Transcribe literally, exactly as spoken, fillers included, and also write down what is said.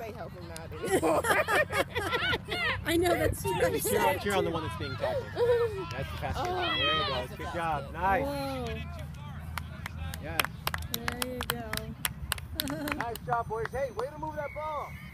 say help him out anymore. I know that's true. Cheer, cheer on the one that's being tackled. That's the pass. Oh, there you go. that's Good job. Nice. Whoa. Yeah. There you go. Nice job, boys. Hey, way to move that ball.